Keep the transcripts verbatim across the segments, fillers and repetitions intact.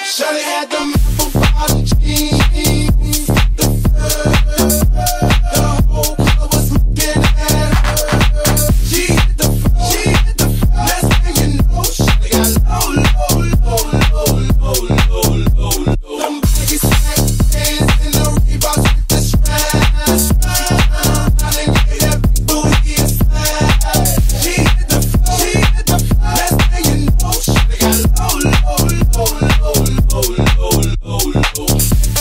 Shawty had them apple bottom jeans. The the whole club was looking at her. She hit the floor, she hit the floor. Next thing you know, Shawty got low, low, low, low, low, low, low, low. Them baggy slacks, pants, and the Reeboks with the straps. I done gave that big booty a slap. She hit the floor, she hit the floor. Next thing you know, Shawty got low, low, low, low, low, low, low, low.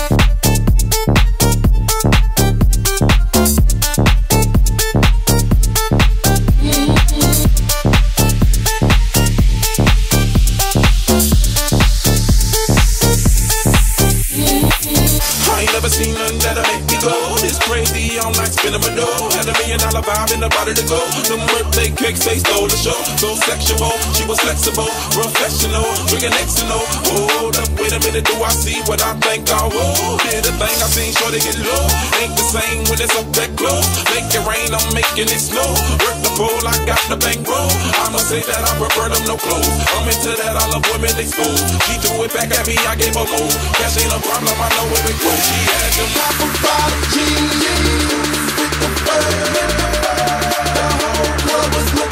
I ain't never seen nothing that'll make me go this crazy all night spinning my dough. Had a million dollar vibe in the body to go. Them birthday cakes, they stole the show. So sexual, she was flexible, professional, drinking X and O. Hold up, wait a minute, do I see what I think I will? Did the thing I seen, sure they get low. Ain't the same when it's up that close. Make it rain, I'm making it snow. Work the pole, I got the bankroll. I'ma say that I prefer them no clothes. I'm into that, I love women exposed. She threw it back at me, I gave her more. Cash ain't a problem, I know where it goes. She had them apple bottom jeans with the fur. The whole club was looking.